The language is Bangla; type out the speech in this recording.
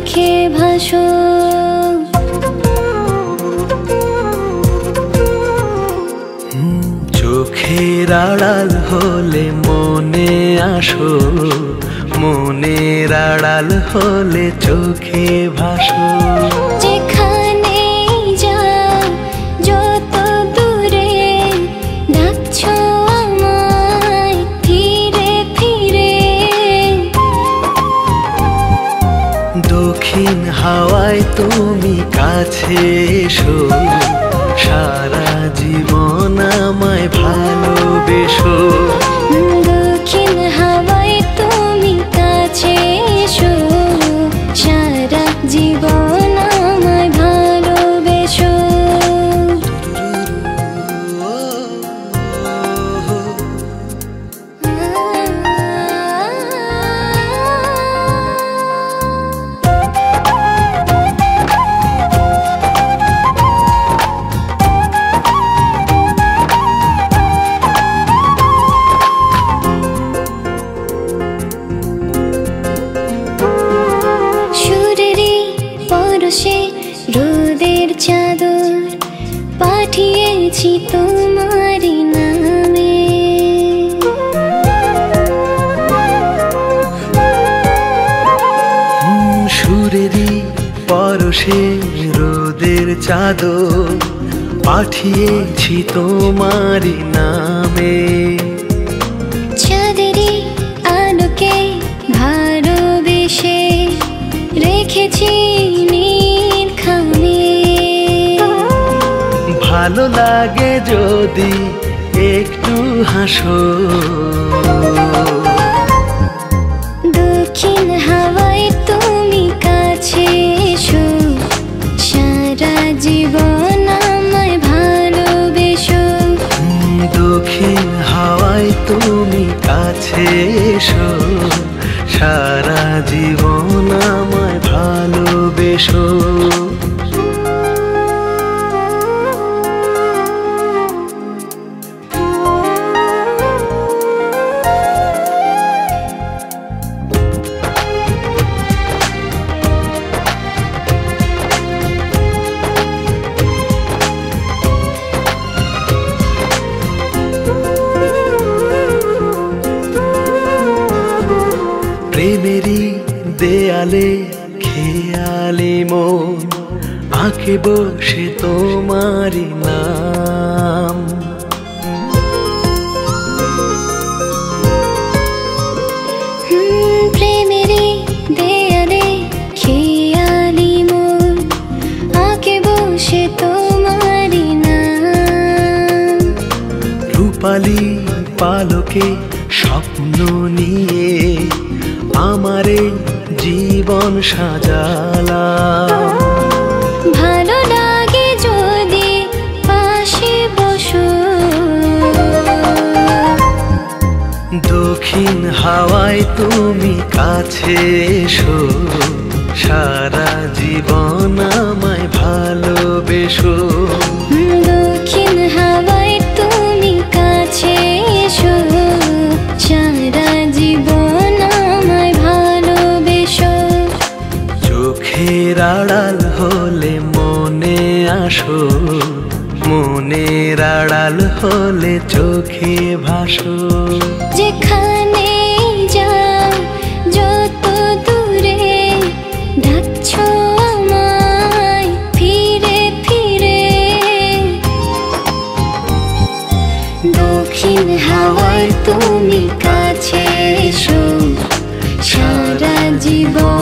রেখে ভাসো। চোখের আড়াল হলে মনে আসো, মনের আড়াল হলে চোখে ভাসো। যেখানেই যাও যত দূরে ডাকছো আমায় ফিরে ফিরে। দক্ষিণ হাওয়ায় তুমি কাছে এসো, সারা জীবন আমায় ভালোবেসো। দক্ষিণ হাওয়ায় তুমি কাছে এসো, সারা জীবন আমায় ভালোবেসো। রোদের চাদর পাঠিয়েছি তোমারি নামে। সুরেরই পরশে রোদের চাদর পাঠিয়েছি তোমারি নামে। চাঁদেরই আলোকে ভালোবেসে রেখেছি ভালো লাগে যদি একটু হাসো। দক্ষিণ হাওয়ায় তুমি কাছে এসো, সারা জীবন আমায় ভালোবেসো। দক্ষিণ হাওয়ায় তুমি কাছে এসো, সারা জীবন আমায় ভালোবেসো। প্রেমেরই দেয়ালে খেয়ালি মন আঁকে বসে তোমারি নাম। প্রেমেরই দেয়ালে খেয়ালি মন আঁকে বসে তোমারি নাম। রূপালি পালকে স্বপ্ন নিয়ে আমারে জীবন সাজালাম। ভালো লাগে যদি পাশে বসো। দক্ষিণ হাওয়ায় তুমি কাছে এসো, সারা জীবন আমায় ভালোবেসো। দক্ষিণ হাওয়ায় তুমি কাছে এসো, সারা জীবন আমায় ভালোবেসো। চোখের আড়াল হলে মনে আসো, মনের আড়াল হলে চোখে ভাসো। যেখানেই যাও যত দূরে ডাকছো আমায় ফিরে ফিরে। দক্ষিণ হাওয়ায় তুমি কাছে এসো, সারা জীবন